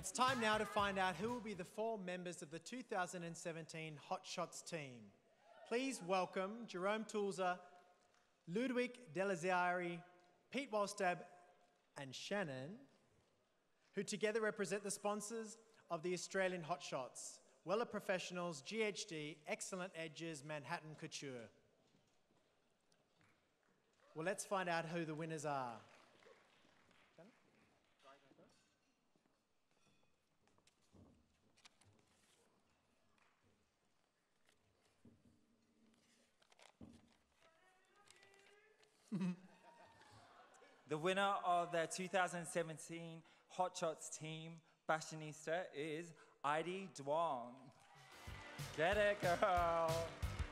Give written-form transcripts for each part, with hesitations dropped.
It's time now to find out who will be the 4 members of the 2017 HOTSHOTS team. Please welcome Jerome Toulza, Ludwig Delazieri, Pete Walstab, and Shannon, who together represent the sponsors of the Australian HOTSHOTS, Weller Professionals, GHD, Excellent Edges, Manhattan Couture. Well, let's find out who the winners are. The winner of the 2017 HOTSHOTS team fashionista is Duong. Get it, girl.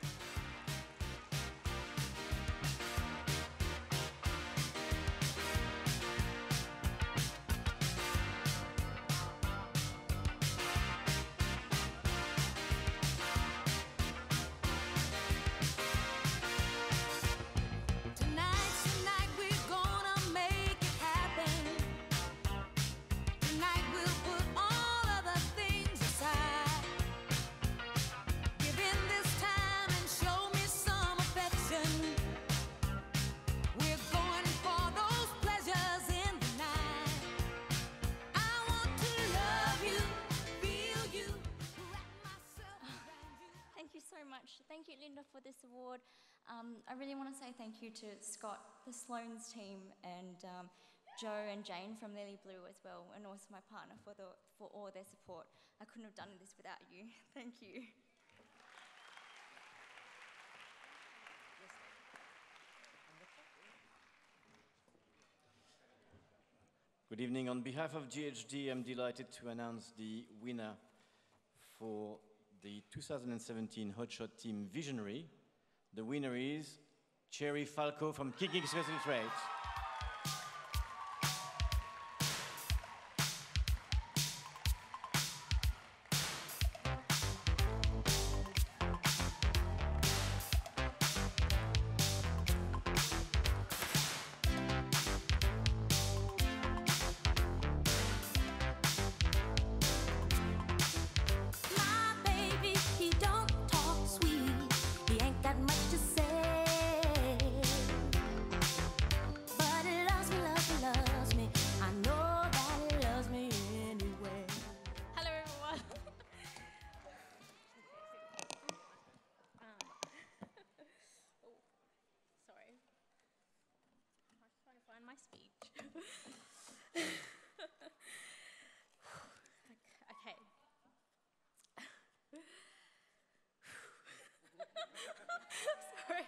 Thank you, Linda, for this award. I really want to say thank you to Scott, the Sloane's team, and Joe and Jane from Lily Blue as well, and also my partner for all their support. I couldn't have done this without you. Thank you. Good evening. On behalf of GHD, I'm delighted to announce the winner for the 2017 HOTSHOT Team Visionary. The winner is Cherie Falco from Kicking Special Trades. My speech. Okay. Sorry.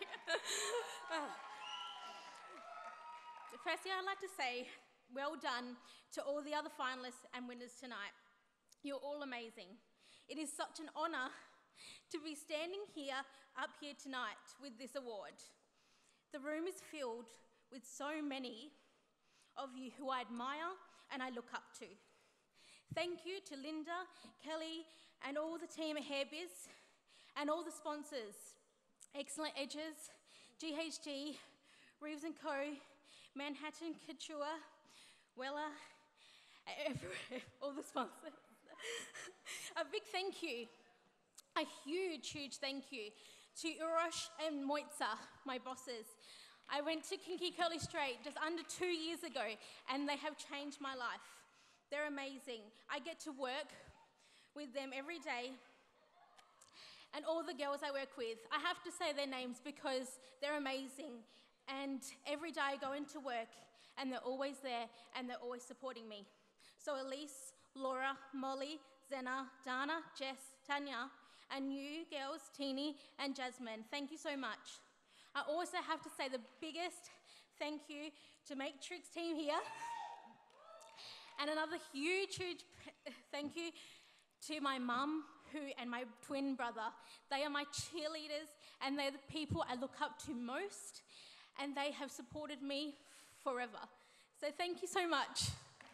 Firstly, I'd like to say well done to all the other finalists and winners tonight. You're all amazing. It is such an honour to be standing up here tonight with this award. The room is filled with so many of you who I admire and I look up to. Thank you to Linda, Kelly, and all the team at Hairbiz, and all the sponsors, Excellent Edges, GHD, Reeves & Co, Manhattan Couture, Weller, all the sponsors. A big thank you, a huge thank you to Urosh and Moitza, my bosses. I went to Kinky Curly Straight just under 2 years ago, and they have changed my life. They're amazing. I get to work with them every day, and all the girls I work with. I have to say their names because they're amazing, and every day I go into work, and they're always there, and they're always supporting me. So Elise, Laura, Molly, Zena, Dana, Jess, Tanya, and you girls, Teeny and Jasmine, thank you so much. I also have to say the biggest thank you to Matrix team here. And another huge thank you to my mum and my twin brother. They are my cheerleaders, and they're the people I look up to most, and they have supported me forever. So thank you so much.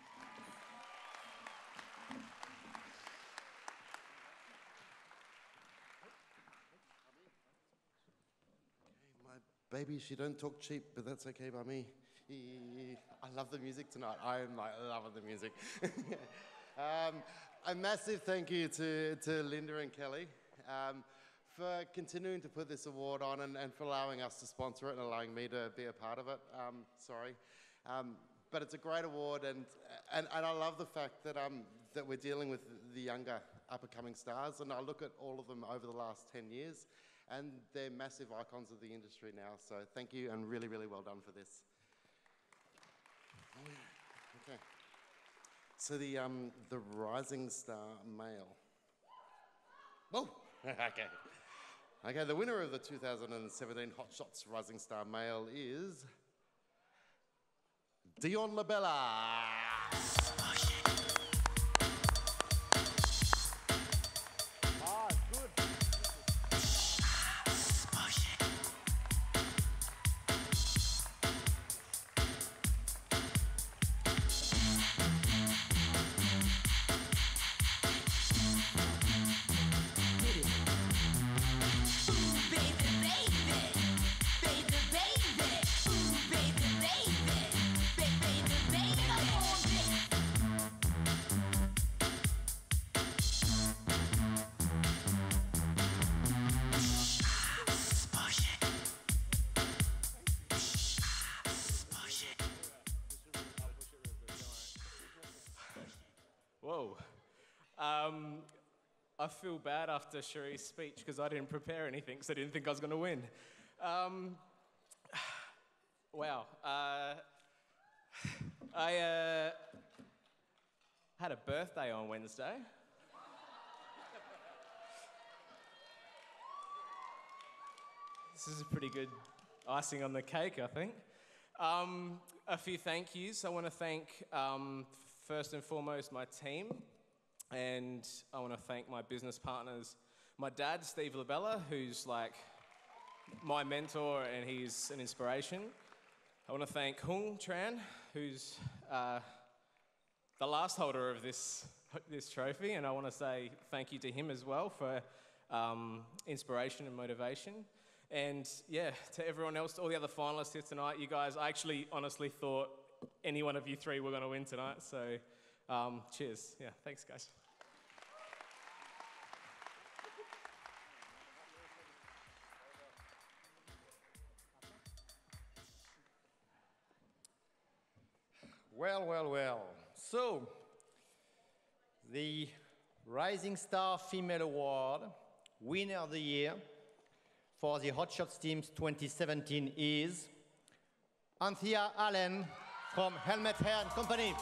Baby, she don't talk cheap, but that's okay by me. I love the music tonight. I am like loving the music. A massive thank you to Linda and Kelly for continuing to put this award on and for allowing us to sponsor it and allowing me to be a part of it. But it's a great award, and I love the fact that that we're dealing with the younger up-and-coming stars, and I look at all of them over the last 10 years, and they're massive icons of the industry now. So thank you, and really, really well done for this. Okay. So the Rising Star Male. Oh, okay. Okay, the winner of the 2017 Hot Shots Rising Star Male is Dion Labella. Whoa. I feel bad after Cherie's speech because I didn't prepare anything, so I didn't think I was going to win. Wow. I had a birthday on Wednesday. This is a pretty good icing on the cake, I think. A few thank yous. I want to thank, first and foremost, my team. And I want to thank my business partners. My dad, Steve Labella, who's like my mentor and he's an inspiration. I want to thank Hung Tran, who's the last holder of this trophy. And I want to say thank you to him as well for inspiration and motivation. And yeah, to everyone else, to all the other finalists here tonight, you guys, I actually honestly thought any one of you three were going to win tonight. So cheers. Yeah, thanks, guys. Well, well, well. So, the Rising Star Female Award, winner of the year for the Hot Shots Teams 2017 is Anthea Allen from Helmet Hair and Company.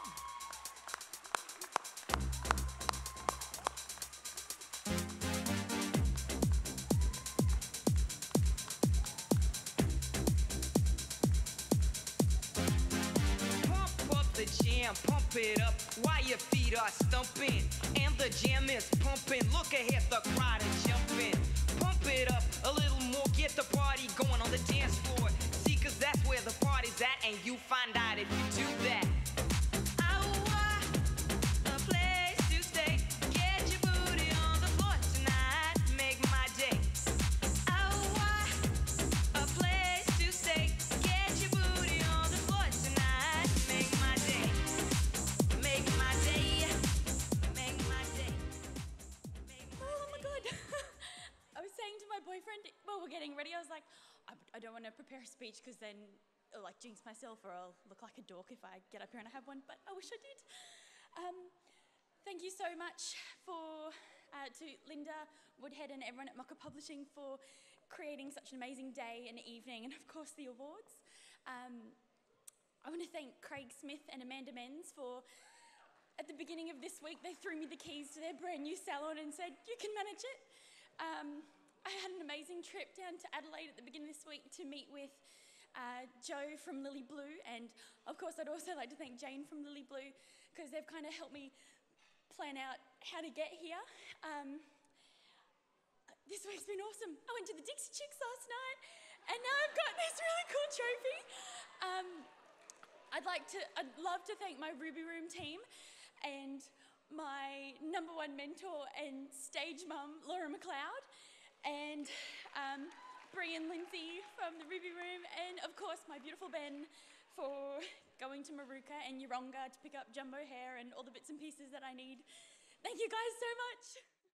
Pump it up while your feet are stumping and the jam is pumping. Look ahead, the crowd is jumping. Pump it up a little more, get the party going on the dance floor. See, cause that's where the party's at, and you find out if you do that. I want a place to stay. Get your booty on the floor tonight, make my day. I want a place to stay. Get your booty on the floor tonight, make my day. Make my day, make my day. Oh my god. I was saying to my boyfriend while we're getting ready, I was like, I don't want to prepare a speech because then I'll like jinx myself or I'll look like a dork if I get up here and I have one, but I wish I did. Thank you so much to Linda Woodhead and everyone at Mocha Publishing for creating such an amazing day and evening, and of course the awards. I want to thank Craig Smith and Amanda Menz for, at the beginning of this week, they threw me the keys to their brand new salon and said, you can manage it. I had an amazing trip down to Adelaide at the beginning of this week to meet with Joe from Lily Blue, and of course I'd also like to thank Jane from Lily Blue because they've kind of helped me plan out how to get here. This week's been awesome. I went to the Dixie Chicks last night and now I've got this really cool trophy. I'd love to thank my Ruby Room team and my number one mentor and stage mum, Laura McLeod, and Brie and Lindsay from the Ruby Room, and of course my beautiful Ben for going to Maruka and Yeronga to pick up jumbo hair and all the bits and pieces that I need. Thank you guys so much.